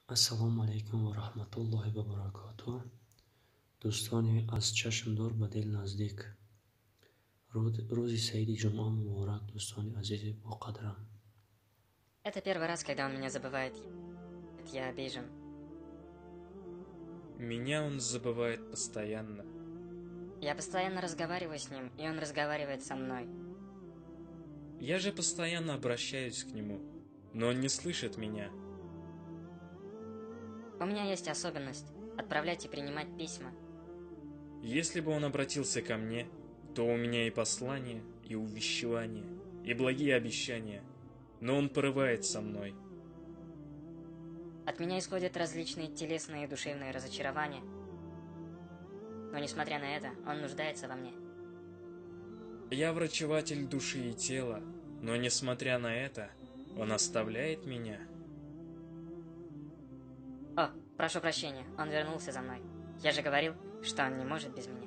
Ассалому алейкум ва рахматуллохи ва баракатуh. Дӯстони аз чашмдор ба дил наздик. Рӯзи Саиди ҷумъа муборак, дӯстони азизи боқадрам. Это первый раз, когда он меня забывает. Я обижен. Меня он забывает постоянно. Я постоянно разговариваю с ним, и он разговаривает со мной. Я же постоянно обращаюсь к нему, но он не слышит меня. У меня есть особенность — отправлять и принимать письма. Если бы он обратился ко мне, то у меня и послания, и увещевания, и благие обещания, но он порывает со мной. От меня исходят различные телесные и душевные разочарования. Но несмотря на это, он нуждается во мне. Я врачеватель души и тела, но несмотря на это, он оставляет меня. О, прошу прощения, он вернулся за мной. Я же говорил, что он не может без меня.